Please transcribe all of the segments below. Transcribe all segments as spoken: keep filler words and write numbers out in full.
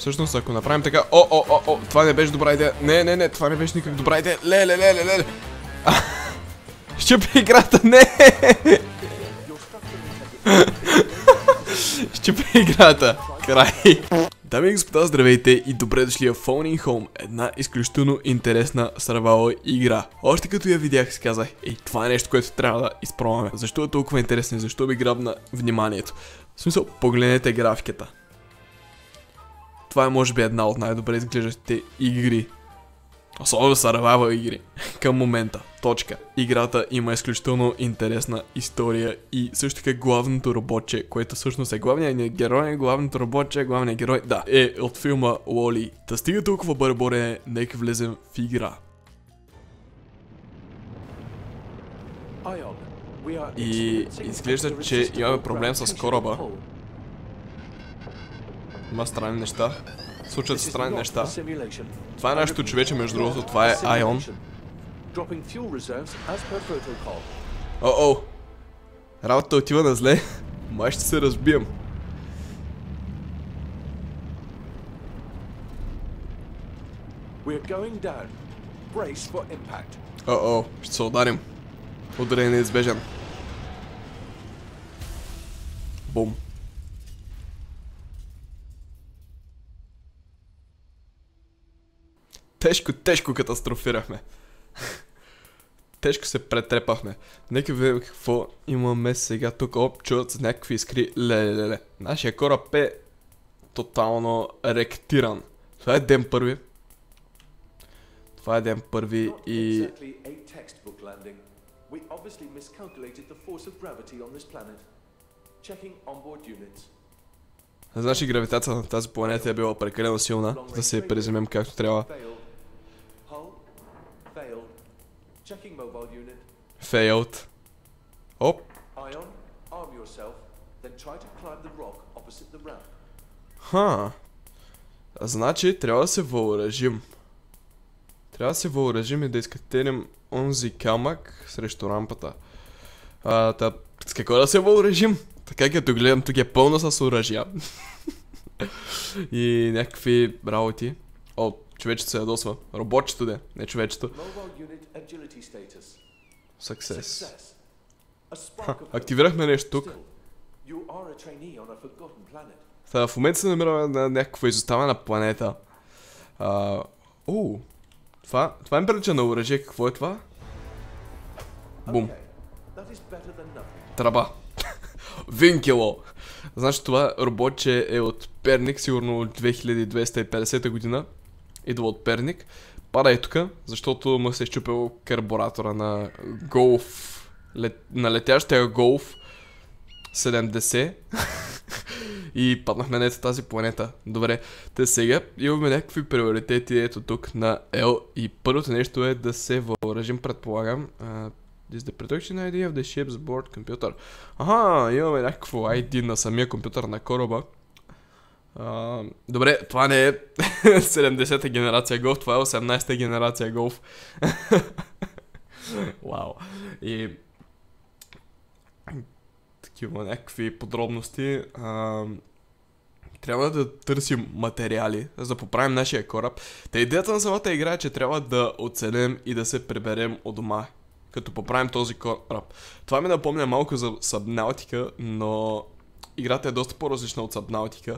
Всъщност, ако направим така... О, о, о, о, това не беше добра идея. Не, не, не, това не беше никак добра идея. Леле, леле, леле. Щупи играта, не! Щупи играта. Край. Дами и господа, здравейте и добре дошли в Phoning Home, една изключително интересна survival игра. Още като я видях си казах, ей, това е нещо, което трябва да изпробваме. Защо е толкова интересно и защо ми грабна вниманието? В смисъл, погледнете графиката. Това е може би една от най-добре изглеждащите игри. Особено survival игри. Към момента. Точка. Играта има изключително интересна история и също така главното роботче, което всъщност е главният герой, главното роботче, главният герой, да, е от филма Wall-E. Та стига толкова бърборе, нека влезем в игра. И изглежда, че имаме проблем с кораба. Има странни неща. Случват се странни неща. Това е нашето човече, между другото, това е Айон. О-о! Работата отива на зле. Май ще се разбием. О-о! Ще се ударим. Ударение неизбежен. Бум. Тежко, тежко катастрофирахме. Тежко се претрепахме. Нека видим какво имаме сега тук. Оп, чуват се някакви искри. Леле-леле. Нашия кораб е тотално ректиран. Това е ден първи. Това е ден първи и... Значи гравитацията на тази планета е била прекалено силна, за да се приземем както трябва. Failed. Оп. Ха. Значи трябва да се въоръжим. Трябва да се въоръжим и да изкатерим онзи камък срещу рампата. А, та, с какво да се въоръжим? Така като гледам, тук е пълно с оръжия. И някакви работи. О, човечето се ядосва. Роботчето де, не човечето. Success. Ха, активирахме нещо тук. Та, в момента се намираме на някаква изоставена планета. А, о, това, това им прилича на оръжие. Какво е това? Бум. Траба. Винкело. Значи това роботче е от Перник, сигурно от две хиляди двеста и петдесета година. Идва от Перник. Пада и тук, защото му се е щупил карбуратора на Голф. Лет... На летящия Голф седемдесет. И паднахме на ето тази планета. Добре, те сега имаме някакви приоритети ето тук на L. И първото нещо е да се въоръжим, предполагам. Uh, This is the production ай ди of the ship's board computer. Аха, имаме някакво ай ди на самия компютър на кораба. Uh, добре, това не е седемдесета генерация Golf, това е осемнадесета генерация Golf. Вау. И... такива някакви подробности. Uh, трябва да търсим материали, за да поправим нашия кораб. Та идеята на самата игра е, че трябва да оцелем и да се приберем от дома, като поправим този кораб. Това ми напомня малко за Subnautica, но играта е доста по-различна от Subnautica.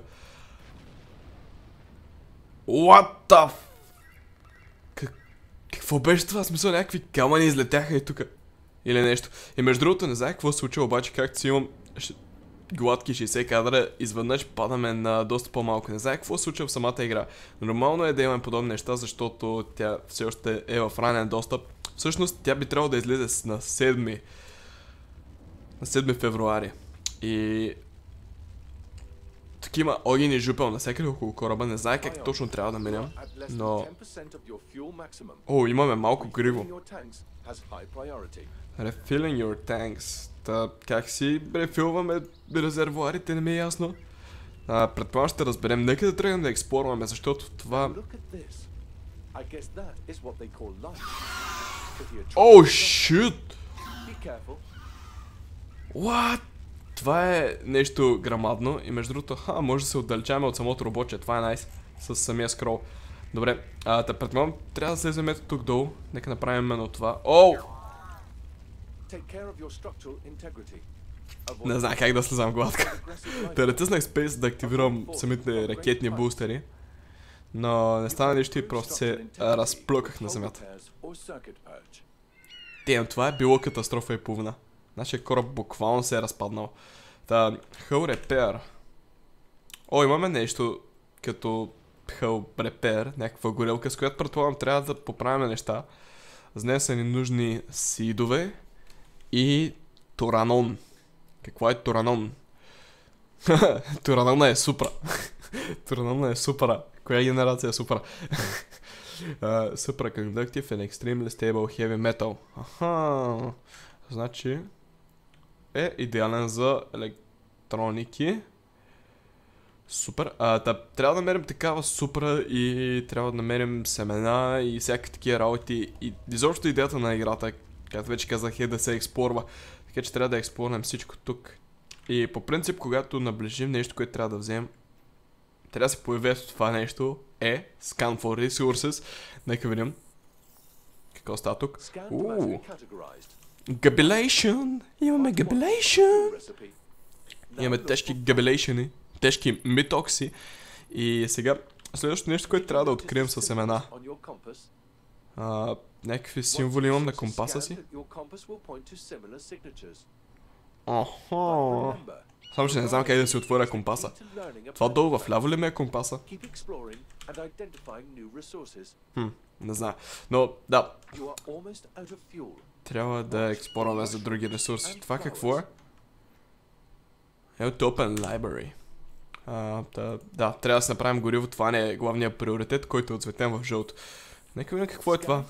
What the f... Как... Какво беше това? Смисъл, някакви камъни излетяха и тука. Или нещо. И между другото не знае какво се случва, обаче както си имам ш... гладки шейсет кадра, изведнъж падаме на доста по-малко. Не знае какво се случва в самата игра. Нормално е да имаме подобни неща, защото тя все още е в ранен достъп. Всъщност тя би трябвало да излезе на седми. На седми февруари. И... тук има огън и жупел навсякъде около кораба. Не знае как точно трябва да минем. Но... О, имаме малко гриво. Refilling your tanks. Та, как си рефилваме резервуарите, не ми е ясно. А, предполагам ще разберем. Нека да тръгнем да експлорваме, защото това... О, шут! What? Това е нещо грамадно и между другото, ха, може да се отдалечаваме от самото роботче, това е найс. с самия скрол. Добре, а, да предполагам, трябва да слезем ето тук долу. Нека направим именно това. Оу! Не знам как да слезам гладко. Да натиснах Space да активирам самите ракетни бустери. Но не стана нищо и просто се разплъках на земята. Тем, това е било катастрофа и половина. Нашия кораб буквално се е разпаднал. Та, Hull Repair. О, имаме нещо като Hull Repair, някаква горелка, с която предполагам трябва да поправим неща. За нея са ни нужни сидове и Туранон. Какво е Туранон? Туранона е супра. Туранона е супра. Коя генерация е супра? uh, Supraconductive and extremely stable heavy metal. Аха. Значи е идеален за електроники. Супер. А, да, трябва да намерим такава супра и трябва да намерим семена и всякакви такива работи. И изобщо идеята на играта, както вече казах, е да се експлорва. Така че трябва да експлорнем всичко тук. И по принцип, когато наближим нещо, което трябва да вземем, трябва да се появи това нещо е Scan for Resources. Нека видим какво става тук. Ууу. Gabilation! Имаме Gabilation! Имаме тежки Gabilation-и, тежки митокси. И сега, следващото нещо, което трябва да открием със семена. А, някакви символи имам на компаса си. Охо. Само че не знам как да си отворя компаса. Това долу в ляво ли ме е компаса? Хм, не знам. Но, да. Трябва да експлорваме за други ресурси. Това какво е? Е от Open Library. А, да, да, трябва да се направим гориво. Това не е главният приоритет, който е отцветен в жълто. Нека видим какво е това.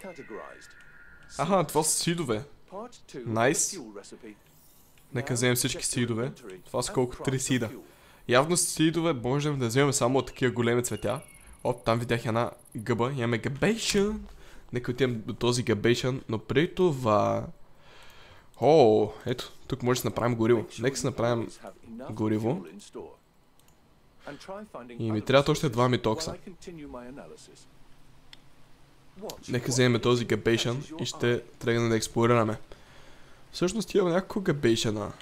Аха, това са сидове. Найс. Нека вземем всички сидове. Това са колко три сида. Явно сидове можем да вземем само от такива големи цветя. Оп, там видях една гъба. Имаме габейшън. Нека отидем до този габейшън. Но преди това... О, ето, тук може да направим гориво. Нека се направим гориво. И ми трябва още два митокса. Нека вземем този габейшън и ще тръгнем да експлорираме. Всъщност имам някакво габейшъна.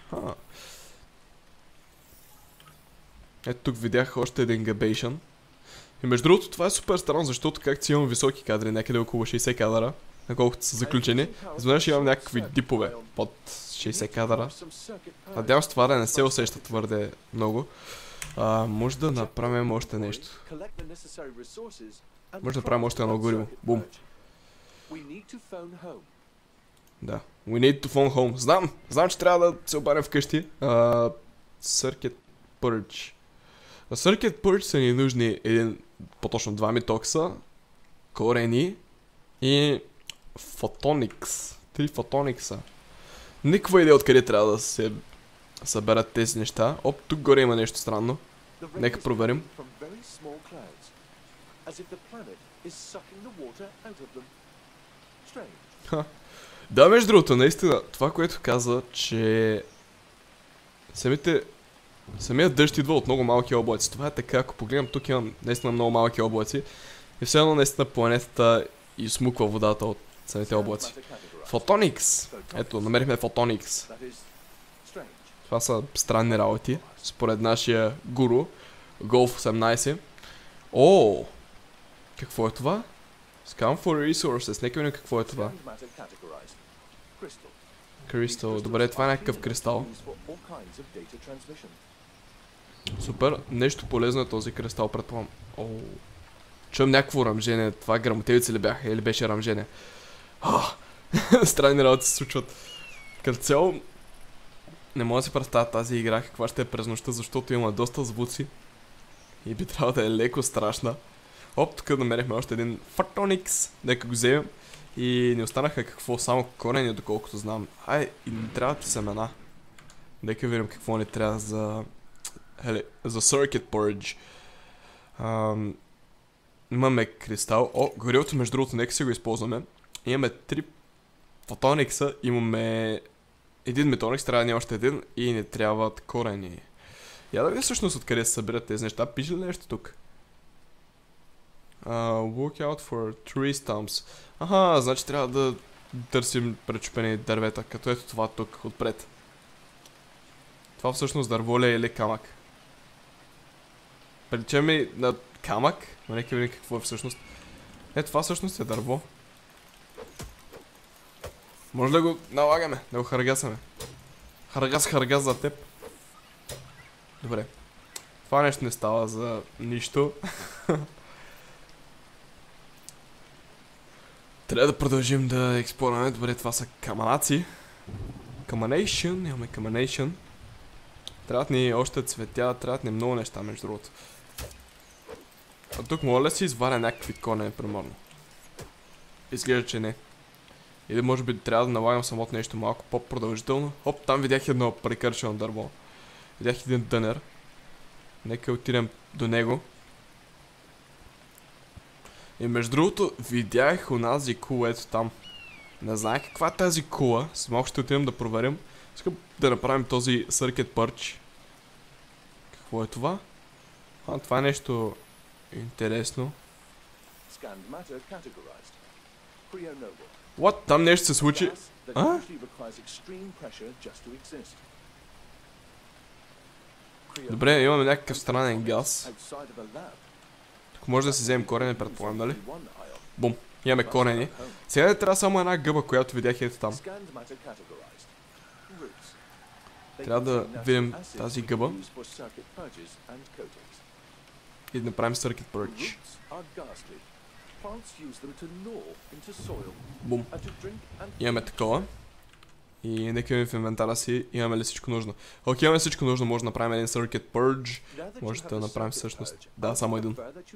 Ето тук видях още един габейшън. И между другото това е супер странно, защото както си имам високи кадри, някъде около шейсет кадъра, наколкото са заключени, изведнъж имам някакви дипове под шейсет кадъра. Надявам се това да не се усеща твърде много. А, може да направим още нещо. Може да направим още едно гориво. Бум. Да. We need to phone home. Знам, знам, че трябва да се обадим вкъщи. Uh, Circuit Purge. На Circuit Purge са ни нужни един, по-точно два митокса, корени и Photonics. Три Photonics. Никаква идея откъде трябва да се съберат тези неща. Оп, тук горе има нещо странно. Нека проверим. Ха. Да, между другото, наистина, това, което каза, че самите, самият дъжд идва от много малки облаци. Това е така, ако погледнем, тук имам наистина много малки облаци и все едно наистина планетата изсмуква водата от самите облаци. Photonics! Ето, намерихме Photonics. Това са странни работи, според нашия гуру, Golf осемнайсет. О! Какво е това? Scan for Resources, нека видим какво е това. Кристал, добре, това е някакъв кристал. Супер, нещо полезно е този кристал, предполагам. О, чувам някакво ръмжение, това грамотевици ли бяха или беше ръмжение? Странни работи се случват. Като цяло, не мога да си представя тази игра каква ще е през нощта, защото има доста звуци и би трябвало да е леко страшна. Оп, тук намерихме още един Photonics, нека го вземем. И не останаха какво, само корени, доколкото знам. Ай, и не трябва да семена. Нека видим какво ни трябва за... Хеле, за Circuit Purge. Ам... Имаме кристал. О, горилото между другото, нека си го използваме. Имаме три Photonicsa, имаме един Metonix, трябва да ни още един и ни трябват корени. Я да видя всъщност откъде се събират тези неща. Пише ли нещо тук? Uh, look out for tree stumps. Аха, значи трябва да търсим пречупени дървета, като ето това тук, отпред. Това всъщност дърво ли е или камък? Прилича ми на камък, но нека видим какво е всъщност. Ето това всъщност е дърво. Може да го налагаме, да го харгасаме. Харгас, харгас за теб. Добре. Това нещо не става за нищо. Трябва да продължим да експлорираме. Добре, това са каманаци. Каманейшън, имаме каманейшън. Трябват ни още цветя, трябват ни много неща, между другото. А тук мога ли си изваря някакви коне, примерно? Изглежда, че не. Или може би трябва да налагам самото нещо малко по-продължително. Оп, там видях едно прекършено дърво. Видях един дънер. Нека отидем до него. И между другото, видях онази кула, ето там. Не знае каква е тази кула. С малко ще отидем да проверим. Искам да направим този Circuit Purge. Какво е това? А, това е нещо интересно. What? Там нещо се случи? А? Добре, имаме някакъв странен газ. Тук може да си вземем корени, предполагам, дали? Бум, имаме корени. Сега не трябва само една гъба, която видях ето там. Трябва да видим тази гъба. И да направим Circuit Purge. Бум. Имаме такова. И нека видим в инвентара си, имаме ли всичко нужно. Окей, имаме всичко нужно, може да направим един Circuit Purge. Може да направим всъщност. Да, само един.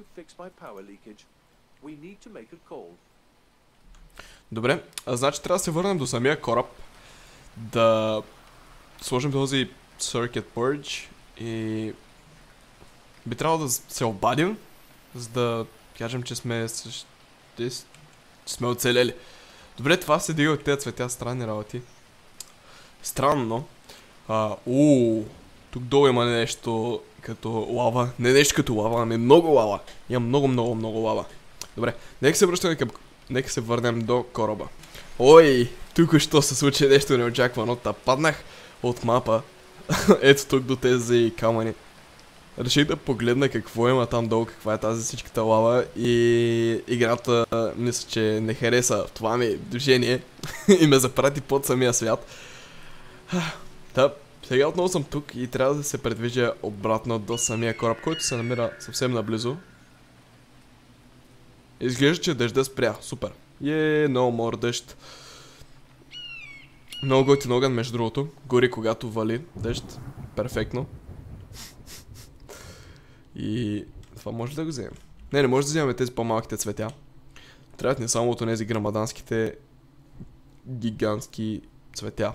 Добре, а значи трябва да се върнем до самия кораб. Да сложим този Circuit Purge. И би трябвало да се обадим, за да кажем, че сме че сме оцелели. Добре, това се дига от тези цветя, странни работи. Странно. А, уу, тук долу има нещо като лава. Не нещо като лава, ами много лава. Има много, много, много лава. Добре, нека се връщаме към... Нека се върнем до кораба. Ой, тук що се случи нещо неочаквано. Та паднах от мапа. Ето тук до тези камъни. Реших да погледна какво има там долу, каква е тази всичката лава и играта мисля, че не хареса това ми движение и ме запрати под самия свят. Та, сега отново съм тук и трябва да се предвижа обратно до самия кораб, който се намира съвсем наблизо. Изглежда, че дъжда спря. Супер. Е, много мор дъжд. Много готин огън, между другото. Гори когато вали дъжд. Перфектно. И това може да го вземем. Не, не може да вземем тези по-малките цветя. Трябват не само от тези грамаданските гигантски цветя.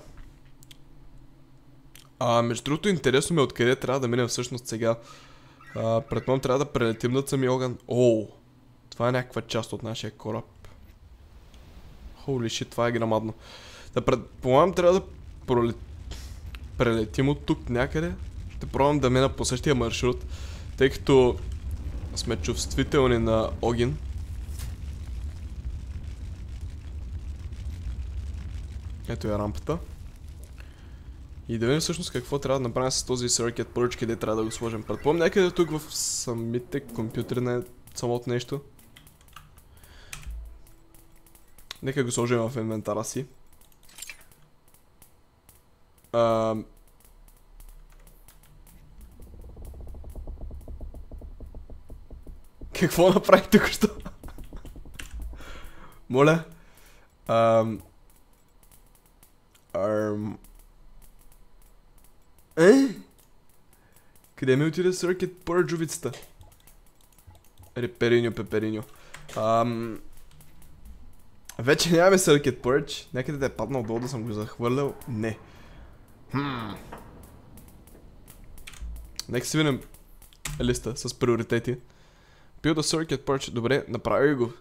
А между другото интересно ме откъде трябва да минем всъщност сега. А, предполагам трябва да прелетим над самия огън. Оу, това е някаква част от нашия кораб. Holy shit, това е грамадно. Да предполагам трябва да пролет... прелетим от тук някъде. Ще пробвам да мина по същия маршрут, тъй като сме чувствителни на огън. Ето е рампата. И да видим всъщност какво трябва да направим с този Circuit Purge, къде трябва да го сложим. Предполагам някъде тук в самите компютри на самото нещо. Нека го сложим в инвентара си. А... Какво направих тук що? Моля? Ам... Арм... Е? Къде ми отиде Circuit Purge-овицата? Репериньо, пепериньо. Ам... Вече нямаме Circuit Purge. Някъде да е паднал долу да съм го захвърлял. Не. Хм. Нека си видим листа с приоритети. Build a Circuit Purge. Добре, направи го.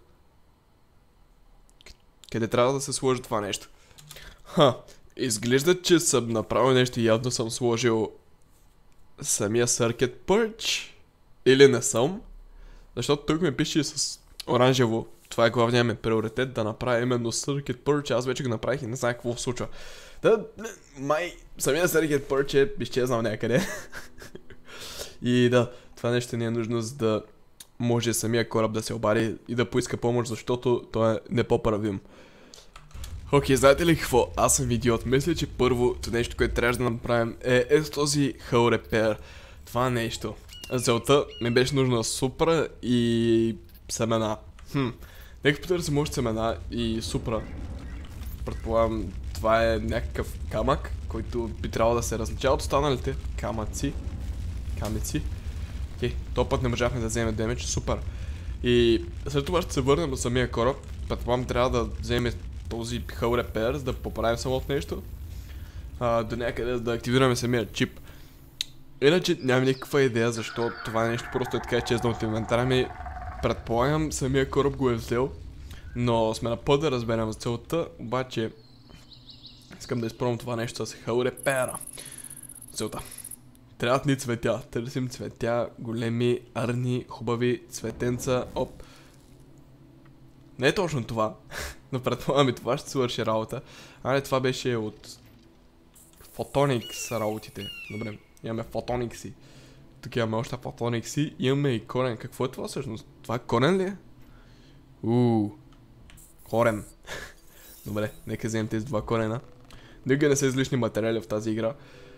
Къде трябва да се сложи това нещо? Ха. Изглежда, че съм направил нещо и явно съм сложил самия Circuit Purge. Или не съм. Защото тук ми пише с оранжево. Това е главният ми приоритет, да направя именно Circuit Purge. Аз вече го направих и не знам какво се случва. Да, май, самия Circuit Purge е изчезнал някъде. И да, това нещо ни е нужно, за да може самия кораб да се обади и да поиска помощ, защото той е непоправим. Окей, знаете ли какво? Аз съм идиот. Мисля, че първото нещо, което трябва да направим е, е с този Hull Repair. Това нещо. Целта ми беше нужна супра и семена. Хм. Нека потърсим още семена и супра. Предполагам, това е някакъв камък, който би трябвало да се различава от останалите камъци. Камъци. Окей, този път не можахме да вземем демидж, супер. И след това ще се върнем до самия кораб. Предполагам, трябва да вземем този Hull Repair, за да поправим самото нещо. А, до някъде да активираме самия чип. Иначе нямам никаква идея защо това нещо просто е така изчезнало от инвентара ми. Предполагам, самия кораб го е взел, но сме на път да разберем за целта, обаче искам да изпробвам това нещо с Hull Repair. Целта. Трябват ни цветя. Търсим цветя, големи, арни, хубави цветенца. Оп. Не е точно това, но предполагам и това ще свърши работа. А не, това беше от Photonics работите. Добре, имаме Photonics. Тук имаме още Photonics. Имаме и корен. Какво е това всъщност? Това корен ли е? Ууу. Корен. Добре, нека вземем тези два корена. Нека не са излишни материали в тази игра.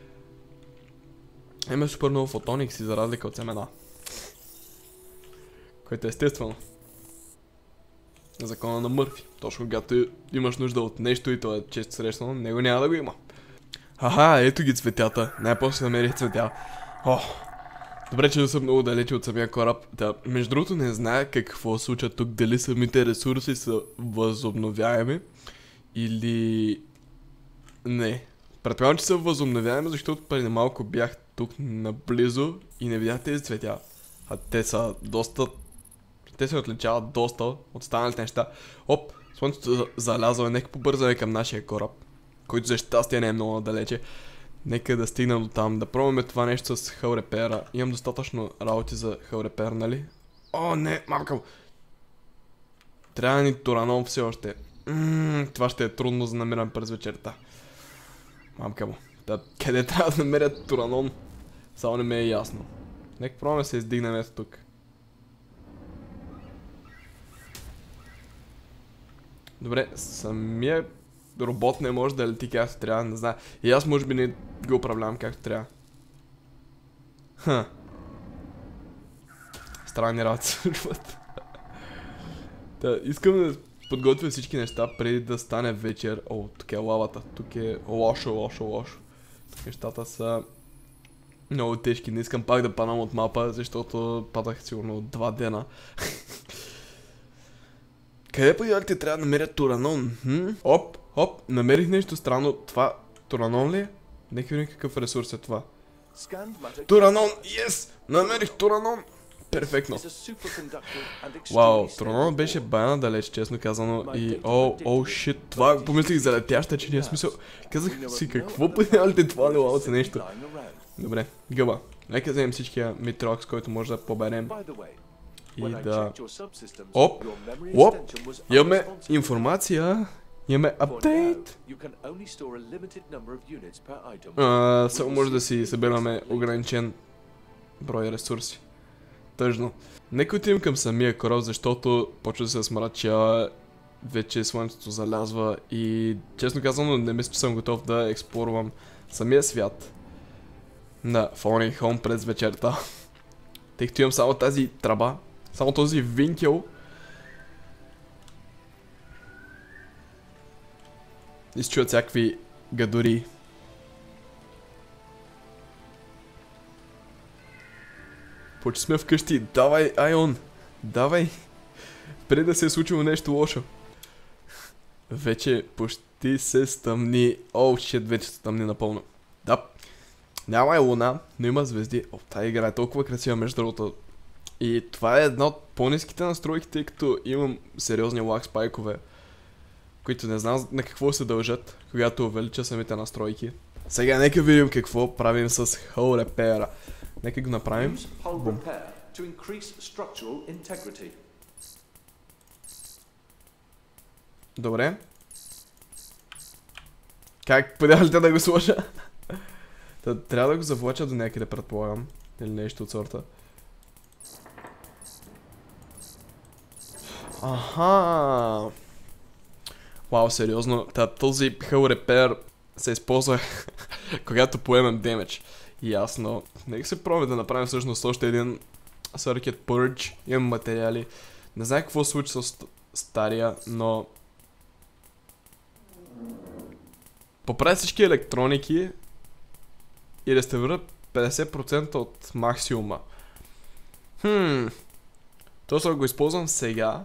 Имаме супер много Photonics за разлика от семена. Което е естествено. Закона на Мърфи. Точно когато имаш нужда от нещо и то е често срещано, него няма да го има. Аха, ето ги цветята. Най-после намерих цветя. О, добре, че не съм много далече от самия кораб. Да, между другото не зная какво се случва тук. Дали самите ресурси са възобновяеми или... Не. Предполагам, че са възобновяеми, защото преди малко бях тук наблизо и не видях тези цветя. А те са доста... Те се отличават доста от останалите неща. Оп, слънцето залязва, нека побързаме към нашия кораб, който за щастие не е много далече. Нека да стигнем до там, да пробваме това нещо с Hull Repair. Имам достатъчно работи за Hull Repair, нали? О, не, мамка му! Трябва ни Туранон все още. Ммм, това ще е трудно за намирам през вечерта. Мамка му. Да, къде трябва да намеря Туранон? Само не ме е ясно. Нека пробваме се издигнем ето тук. Добре, самия робот не може да лети както трябва, не знае. И аз може би не го управлявам както трябва. Ха. Странни работи се случват. Да, искам да подготвя всички неща преди да стане вечер. О, тук е лавата. Тук е лошо, лошо, лошо. Нещата са много тежки. Не искам пак да падам от мапа, защото падах сигурно два дена. Къде по-идеалите трябва да намеря Туранон? Хм? Оп, оп, намерих нещо странно. Това Туранон ли е? Нека видим какъв ресурс е това. Туранон, yes! Намерих Туранон! Перфектно. Вау, Туранон беше бая далеч, честно казано. И о, о, шит, това помислих за летяща, че няма смисъл. Казах си, какво по-идеалите това лилало се нещо. Добре, гъба. Нека вземем всичкия митрокс, който може да поберем. И да... Оп! Оп! Имаме информация! Имаме апдейт! Само може да си събираме ограничен брой ресурси. Тъжно. Нека отидем към самия кораб, защото почва да се смрача, вече слънцето залязва и честно казано не мисля, че съм готов да експлорвам самия свят на Falling Home през вечерта. Тъй като имам само тази тръба, само този винкел. И се чуят всякакви гадори. Почти сме вкъщи. Давай, Айон! Давай! Преди да се е случило нещо лошо. Вече почти се стъмни. Оу, шит, вече се стъмни напълно. Да. Няма е луна, но има звезди. О, тази игра е толкова красива между другото. И това е една от по-ниските настройки, тъй като имам сериозни лаг спайкове, които не знам на какво се дължат, когато увелича самите настройки. Сега нека видим какво правим с Hull Repair. Нека го направим. Бум. to increase structural integrity. Добре. Как подявате да го сложа? Трябва да го завлача до някъде, предполагам. Или нещо от сорта. Аха. Вау, сериозно. Този Hull Repair се използва когато поемем демедж. Ясно. Нека се пробваме да направим всъщност още един Circuit Purge. Имам материали. Не знае какво случи с стария, но... Поправя всички електроники и реставрира петдесет процента от максимума. Хм. Това го използвам сега.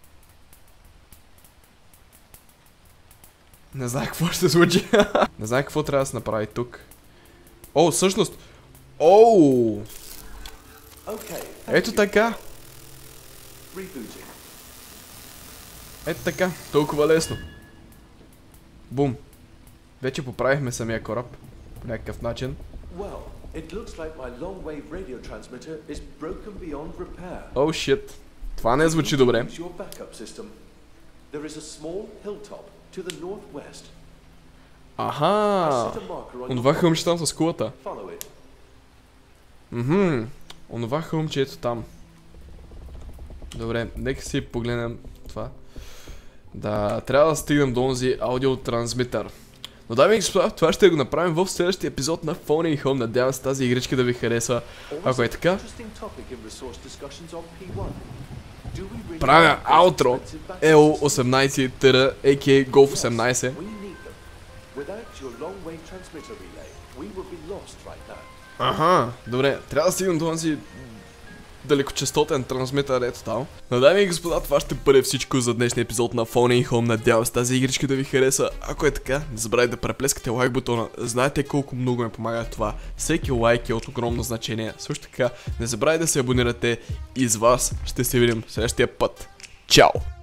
Не знае какво ще се случи. Не знае какво трябва да се направи тук. О, всъщност. Оу. Ето така. Ето така. Толкова лесно. Бум. Вече поправихме самия кораб. По някакъв начин. О, шит. Това не звучи добре. Аха. Онова хълмче там с кулата. Мхм. Онова хълмче ето там. Добре, нека си погледнем това. Да, трябва да стигнем до онзи аудиотрансмитър. Но дами и господа, това ще го направим в следващия епизод на Phony Home. Надявам се тази игричка да ви хареса. Ако е така, правя аутро Ел осемнайсет Т, а ка а. Golf осемнайсет. Аха, добре, трябва да стигнем до този далекочестотен трансмитър, ето там. Но дами и господа, това ще бъде всичко за днешния епизод на Phony Home. Надявам се тази игричка да ви хареса. Ако е така, не забравяйте да преплескате лайк бутона. Знаете колко много ме помага това. Всеки лайк е от огромно значение. Също така, не забравяйте да се абонирате и с вас ще се видим следващия път. Чао!